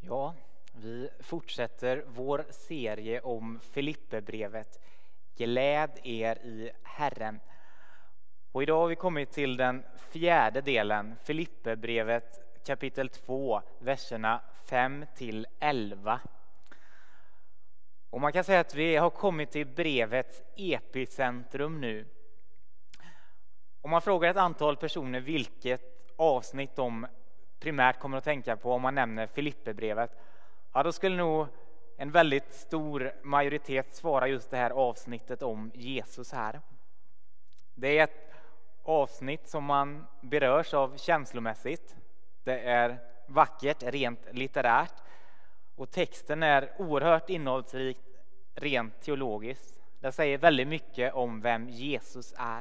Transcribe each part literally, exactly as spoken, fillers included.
Ja, vi fortsätter vår serie om Filipperbrevet. Gläd er i Herren. Och idag har vi kommit till den fjärde delen, Filipperbrevet kapitel två, verserna fem till elva. Och man kan säga att vi har kommit till brevets epicentrum nu. Om man frågar ett antal personer vilket avsnitt de primärt kommer att tänka på om man nämner Filipperbrevet, ja, då skulle nog en väldigt stor majoritet svara just det här avsnittet om Jesus här. Det är ett avsnitt som man berörs av känslomässigt. Det är vackert, rent litterärt. Och texten är oerhört innehållsrik, rent teologiskt. Det säger väldigt mycket om vem Jesus är.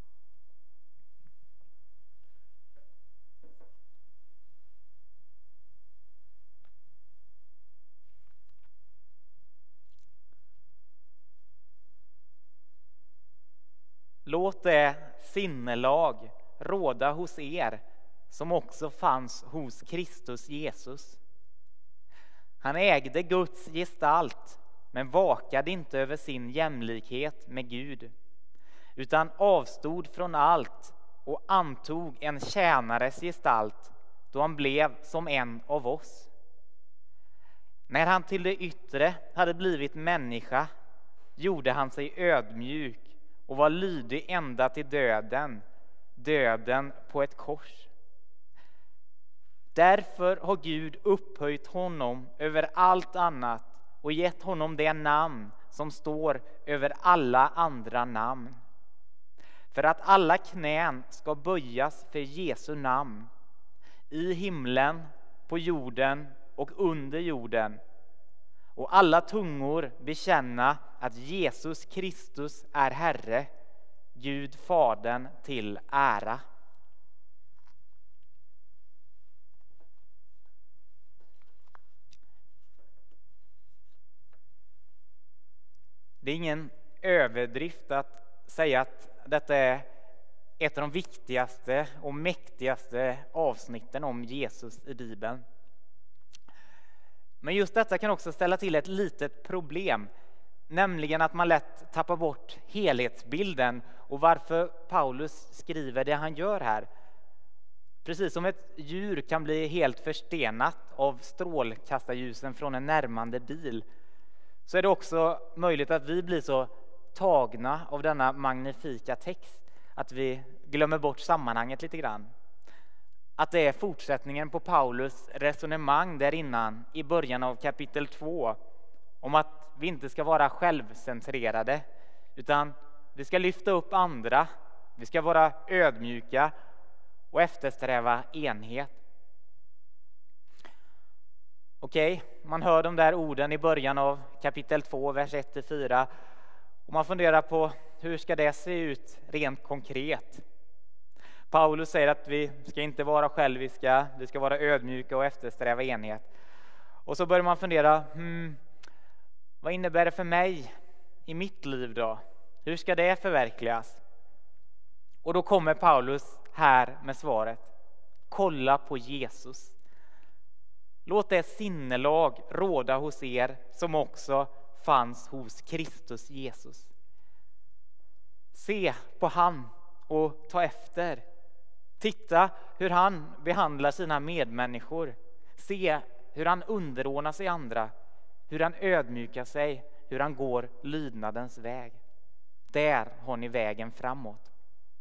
Låt det sinnelag råda hos er som också fanns hos Kristus Jesus. Han ägde Guds gestalt men vakade inte över sin jämlikhet med Gud, utan avstod från allt och antog en tjänares gestalt då han blev som en av oss. När han till det yttre hade blivit människa gjorde han sig ödmjuk och var lydig ända till döden, döden på ett kors. Därför har Gud upphöjt honom över allt annat och gett honom det namn som står över alla andra namn. För att alla knän ska böjas för Jesu namn, i himlen, på jorden och under jorden. Och alla tungor bekänna att Jesus Kristus är Herre, Gud Fadern till ära. Det är ingen överdrift att säga att detta är ett av de viktigaste och mäktigaste avsnitten om Jesus i Bibeln. Men just detta kan också ställa till ett litet problem, nämligen att man lätt tappar bort helhetsbilden och varför Paulus skriver det han gör här. Precis som ett djur kan bli helt förstenat av strålkastarljusen från en närmande bil, så är det också möjligt att vi blir så tagna av denna magnifika text att vi glömmer bort sammanhanget lite grann. Att det är fortsättningen på Paulus resonemang där innan i början av kapitel två om att vi inte ska vara självcentrerade utan vi ska lyfta upp andra, vi ska vara ödmjuka och eftersträva enhet. Okej, man hör de där orden i början av kapitel två, vers ett till fyra och man funderar på hur ska det se ut rent konkret. Paulus säger att vi ska inte vara själviska, vi ska vara ödmjuka och eftersträva enhet. Och så börjar man fundera, hmm, vad innebär det för mig i mitt liv då? Hur ska det förverkligas? Och då kommer Paulus här med svaret. Kolla på Jesus. Låt det sinnelag råda hos er som också fanns hos Kristus Jesus. Se på han och ta efter. Titta hur han behandlar sina medmänniskor. Se hur han underordnar sig andra. Hur han ödmjukar sig. Hur han går lydnadens väg. Där har ni vägen framåt.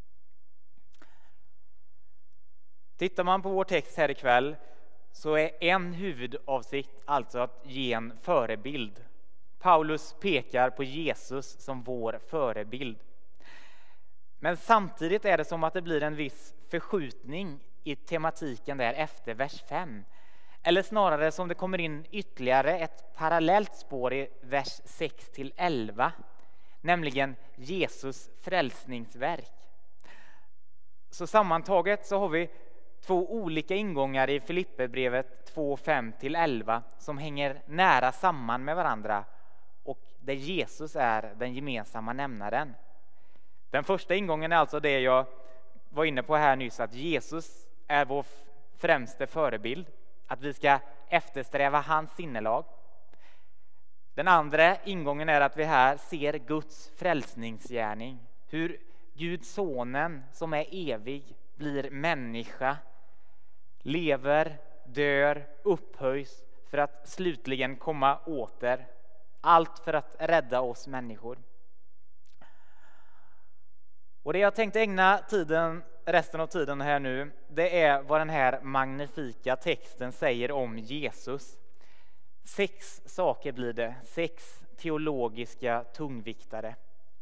Tittar man på vår text här ikväll så är en huvudavsikt alltså att ge en förebild. Paulus pekar på Jesus som vår förebild. Men samtidigt är det som att det blir en viss förskjutning i tematiken där efter vers fem. Eller snarare som det kommer in ytterligare ett parallellt spår i vers sex till elva. Nämligen Jesus frälsningsverk. Så sammantaget så har vi två olika ingångar i Filipperbrevet två, fem till elva som hänger nära samman med varandra och där Jesus är den gemensamma nämnaren. Den första ingången är alltså det jag var inne på här nyss, att Jesus är vår främste förebild. att vi ska eftersträva hans sinnelag. Den andra ingången är att vi här ser Guds frälsningsgärning. Hur Gud sonen som är evig blir människa, lever, dör, upphöjs för att slutligen komma åter. Allt för att rädda oss människor. Och det jag tänkte ägna tiden, resten av tiden här nu, det är vad den här magnifika texten säger om Jesus. Sex saker blir det, sex teologiska tungviktare.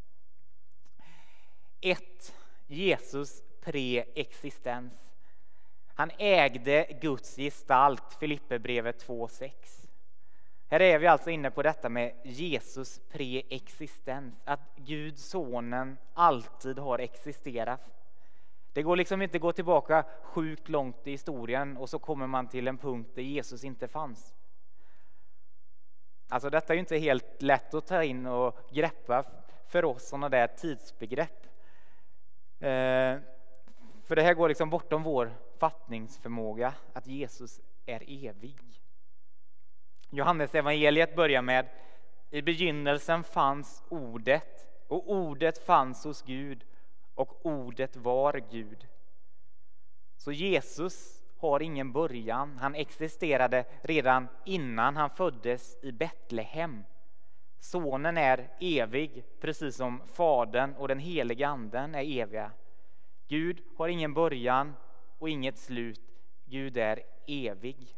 Ett, Jesus preexistens. Han ägde Guds gestalt, Filipperbrevet två sex. Här är vi alltså inne på detta med Jesus preexistens. Att Gud sonen alltid har existerat. Det går liksom inte att gå tillbaka sjukt långt i historien och så kommer man till en punkt där Jesus inte fanns. Alltså detta är ju inte helt lätt att ta in och greppa för oss sådana där tidsbegrepp. Eh, för det här går liksom bortom vår fattningsförmåga att Jesus är evig. Johannes evangeliet börjar med: i begynnelsen fanns ordet, och ordet fanns hos Gud, och ordet var Gud. Så Jesus har ingen början. Han existerade redan innan han föddes i Betlehem. Sonen är evig, precis som Fadern och den helige anden är eviga. Gud har ingen början och inget slut. Gud är evig.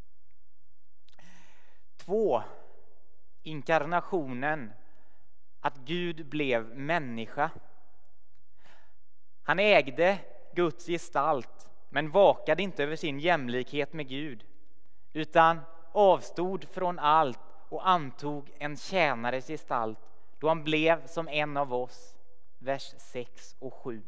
Två, inkarnationen, att Gud blev människa. Han ägde Guds gestalt, men vakade inte över sin jämlikhet med Gud, utan avstod från allt och antog en tjänares gestalt då han blev som en av oss. Vers sex och sju.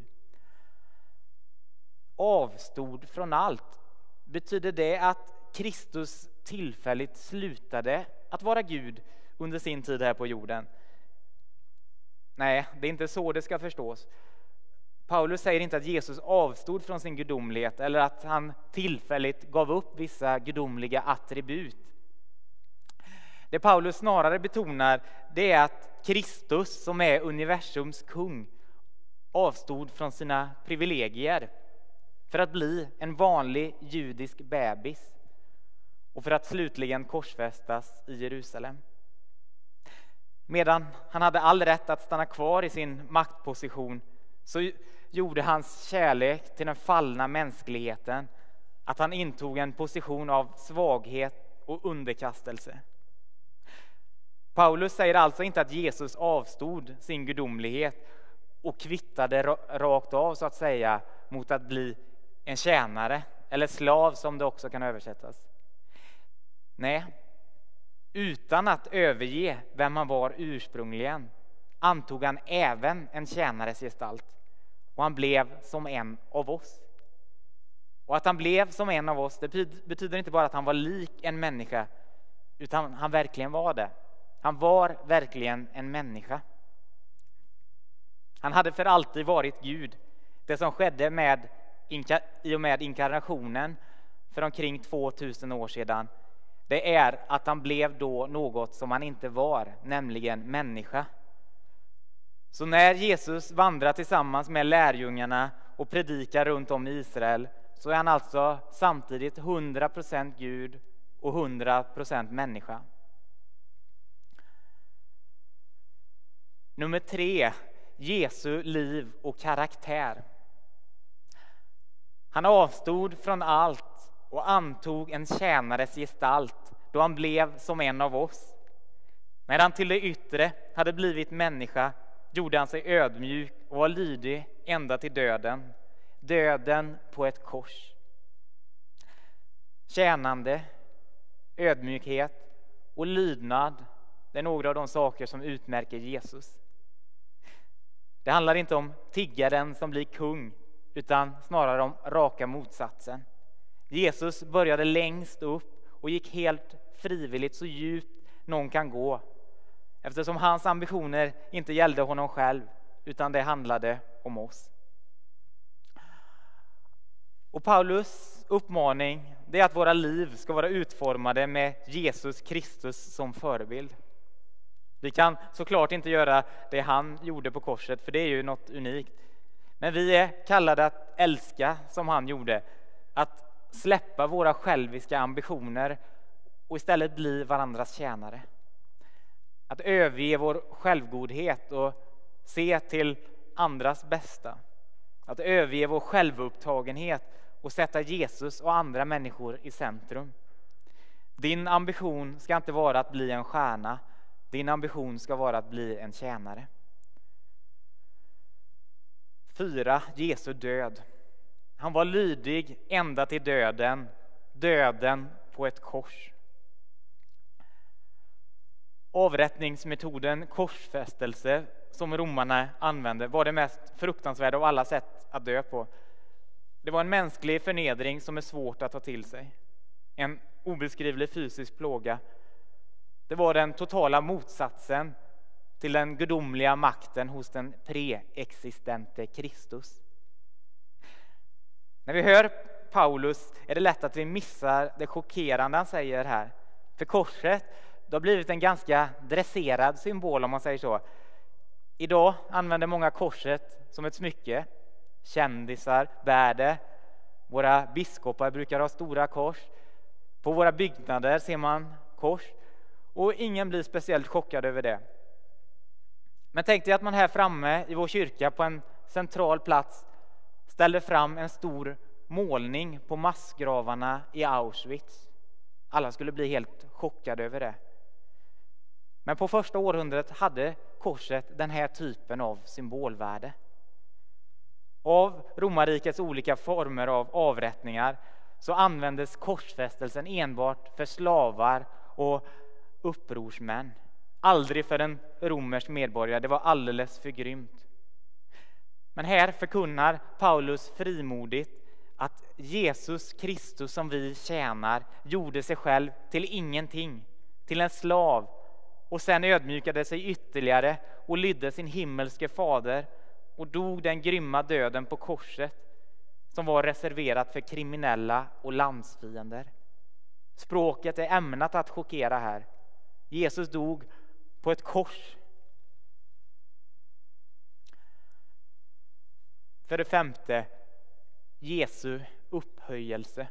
Avstod från allt. Betyder det att Kristus tillfälligt slutade att vara Gud under sin tid här på jorden? Nej, det är inte så det ska förstås. Paulus säger inte att Jesus avstod från sin gudomlighet eller att han tillfälligt gav upp vissa gudomliga attribut. Det Paulus snarare betonar, det är att Kristus, som är universums kung, avstod från sina privilegier för att bli en vanlig judisk bebis och för att slutligen korsfästas i Jerusalem. Medan han hade all rätt att stanna kvar i sin maktposition, så gjorde hans kärlek till den fallna mänskligheten att han intog en position av svaghet och underkastelse. Paulus säger alltså inte att Jesus avstod sin gudomlighet och kvittade rakt av, så att säga, mot att bli en tjänare eller slav, som det också kan översättas. Nej, utan att överge vem han var ursprungligen antog han även en tjänares gestalt, och han blev som en av oss. Och att han blev som en av oss, det betyder inte bara att han var lik en människa, utan han verkligen var det. Han var verkligen en människa. Han hade för alltid varit Gud. Det som skedde med, i och med inkarnationen för omkring tvåtusen år sedan, det är att han blev då något som han inte var, nämligen människa. Så när Jesus vandrar tillsammans med lärjungarna och predikar runt om i Israel, så är han alltså samtidigt hundra procent Gud och hundra procent människa. Nummer tre, Jesu liv och karaktär. Han avstod från allt och antog en tjänares gestalt då han blev som en av oss. När han till det yttre hade blivit människa gjorde han sig ödmjuk och var lydig ända till döden. Döden på ett kors. Tjänande, ödmjukhet och lydnad, det är några av de saker som utmärker Jesus. Det handlar inte om tiggaren som blir kung, utan snarare om raka motsatsen. Jesus började längst upp och gick helt frivilligt så djupt någon kan gå, eftersom hans ambitioner inte gällde honom själv, utan det handlade om oss. Och Paulus Paulus uppmaning det är att våra liv ska vara utformade med Jesus Kristus som förebild. Vi kan såklart inte göra det han gjorde på korset, för det är ju något unikt. Men vi är kallade att älska som han gjorde, att släppa våra själviska ambitioner och istället bli varandras tjänare. Att överge vår självgodhet och se till andras bästa. Att överge vår självupptagenhet och sätta Jesus och andra människor i centrum. Din ambition ska inte vara att bli en stjärna. Din ambition ska vara att bli en tjänare. Fyra, Jesu död. Han var lydig ända till döden. Döden på ett kors. Avrättningsmetoden korsfästelse som romarna använde var det mest fruktansvärda av alla sätt att dö på. Det var en mänsklig förnedring som är svårt att ta till sig. En obeskrivlig fysisk plåga. Det var den totala motsatsen till den gudomliga makten hos den preexistente Kristus. När vi hör Paulus är det lätt att vi missar det chockerande han säger här. För korset det har blivit en ganska dresserad symbol om man säger så. Idag använder många korset som ett smycke. Kändisar bär det. Våra biskopar brukar ha stora kors. På våra byggnader ser man kors. Och ingen blir speciellt chockad över det. Men tänk dig att man här framme i vår kyrka på en central plats ställer fram en stor målning på massgravarna i Auschwitz. Alla skulle bli helt chockade över det. Men på första århundradet hade korset den här typen av symbolvärde. Av romarrikets olika former av avrättningar så användes korsfästelsen enbart för slavar och upprorsmän. Aldrig för en romersk medborgare, det var alldeles för grymt. Men här förkunnar Paulus frimodigt att Jesus Kristus som vi tjänar gjorde sig själv till ingenting, till en slav och sen ödmjukade sig ytterligare och lydde sin himmelske fader och dog den grymma döden på korset som var reserverat för kriminella och landsfiender. Språket är ämnat att chockera här. Jesus dog på ett kors. För det femte, Jesu upphöjelse.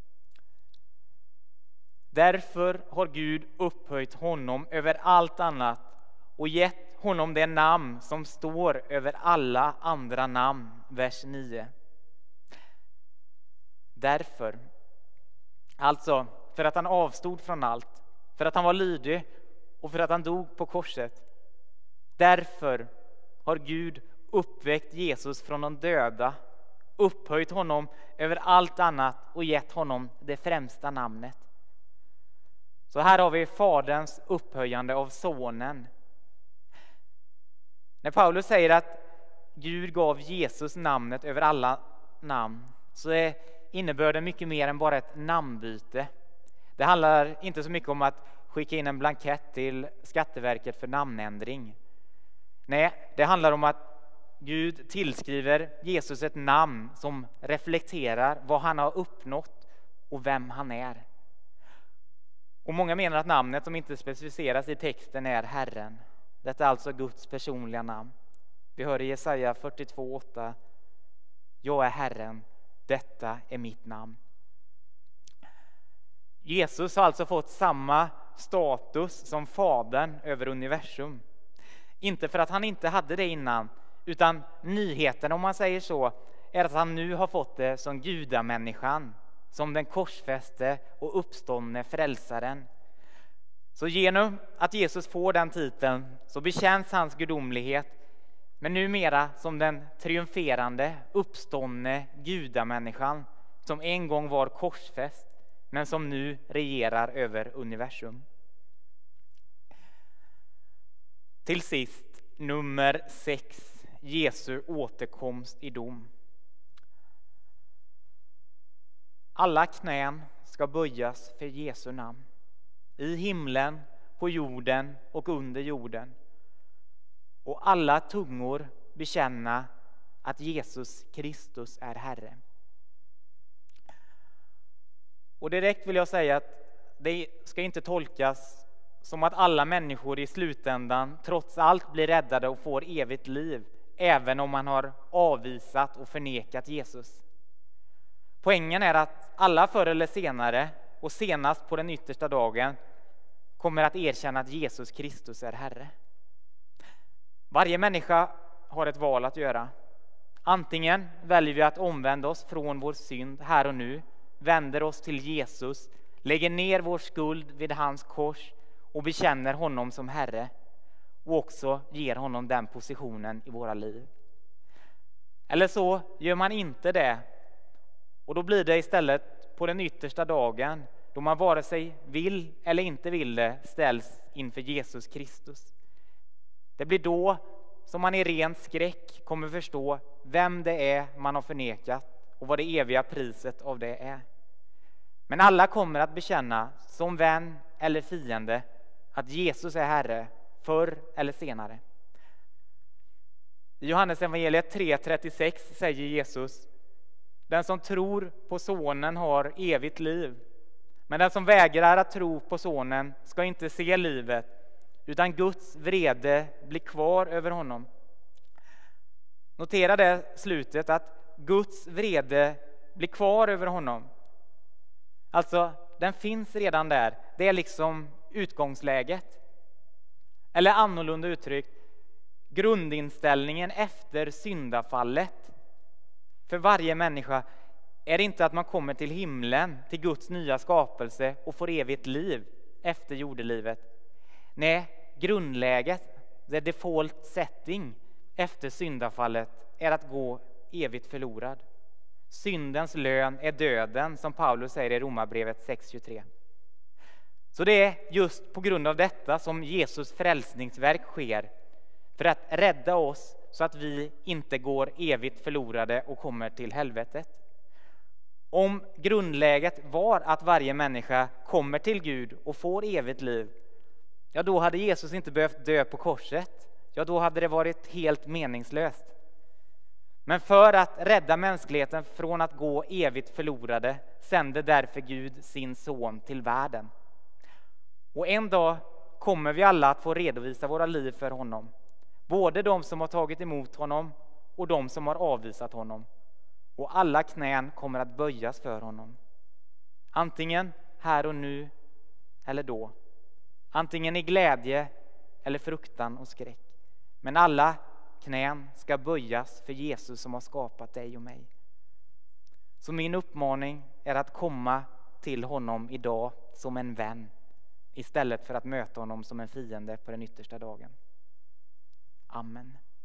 Därför har Gud upphöjt honom över allt annat och gett honom det namn som står över alla andra namn. Vers nio. Därför, alltså för att han avstod från allt, för att han var lydig och för att han dog på korset. Därför har Gud uppväckt Jesus från de döda, upphöjt honom över allt annat och gett honom det främsta namnet. Så här har vi faderns upphöjande av sonen. När Paulus säger att Gud gav Jesus namnet över alla namn så är innebörden mycket mer än bara ett namnbyte. Det handlar inte så mycket om att skicka in en blankett till Skatteverket för namnändring. Nej, det handlar om att Gud tillskriver Jesus ett namn som reflekterar vad han har uppnått och vem han är. Och många menar att namnet som inte specificeras i texten är Herren. Detta är alltså Guds personliga namn. Vi hör i Jesaja fyrtiotvå åtta. Jag är Herren, detta är mitt namn. Jesus har alltså fått samma status som fadern över universum. Inte för att han inte hade det innan, utan nyheten om man säger så är att han nu har fått det som gudamänniskan, som den korsfäste och uppståndne frälsaren. Så genom att Jesus får den titeln så bekänns hans gudomlighet, men numera som den triumferande, uppståndne gudamänniskan som en gång var korsfäst, men som nu regerar över universum. Till sist, nummer sex, Jesu återkomst i dom. Alla knän ska böjas för Jesu namn. I himlen, på jorden och under jorden. Och alla tungor bekänna att Jesus Kristus är Herre. Och direkt vill jag säga att det ska inte tolkas som att alla människor i slutändan trots allt blir räddade och får evigt liv, även om man har avvisat och förnekat Jesus. Poängen är att alla förr eller senare, och senast på den yttersta dagen, kommer att erkänna att Jesus Kristus är Herre. Varje människa har ett val att göra. Antingen väljer vi att omvända oss från vår synd här och nu, vänder oss till Jesus, lägger ner vår skuld vid hans kors och bekänner honom som Herre, och också ger honom den positionen i våra liv. Eller så gör man inte det, och då blir det istället på den yttersta dagen, då man vare sig vill eller inte vill det, ställs inför Jesus Kristus. Det blir då som man i ren skräck kommer förstå vem det är man har förnekat och vad det eviga priset av det är. Men alla kommer att bekänna, som vän eller fiende, att Jesus är Herre, förr eller senare. I Johannes evangeliet tre trettiosex säger Jesus: den som tror på sonen har evigt liv, men den som vägrar att tro på sonen ska inte se livet, utan Guds vrede blir kvar över honom. Notera det slutet, att Guds vrede blir kvar över honom. Alltså, den finns redan där. Det är liksom utgångsläget. Eller annorlunda uttryckt, grundinställningen efter syndafallet för varje människa är inte att man kommer till himlen, till Guds nya skapelse och får evigt liv efter jordelivet. Nej, grundläget, the default setting efter syndafallet är att gå evigt förlorad. Syndens lön är döden, som Paulus säger i Romarbrevet sex tjugotre. Så det är just på grund av detta som Jesus frälsningsverk sker, för att rädda oss så att vi inte går evigt förlorade och kommer till helvetet. Om grundläget var att varje människa kommer till Gud och får evigt liv, ja, då hade Jesus inte behövt dö på korset. Ja, då hade det varit helt meningslöst. Men för att rädda mänskligheten från att gå evigt förlorade sände därför Gud sin son till världen. Och en dag kommer vi alla att få redovisa våra liv för honom. Både de som har tagit emot honom och de som har avvisat honom. Och alla knän kommer att böjas för honom. Antingen här och nu eller då. Antingen i glädje eller fruktan och skräck. Men alla knän ska böjas för Jesus som har skapat dig och mig. Så min uppmaning är att komma till honom idag som en vän, istället för att möta honom som en fiende på den yttersta dagen. Amen.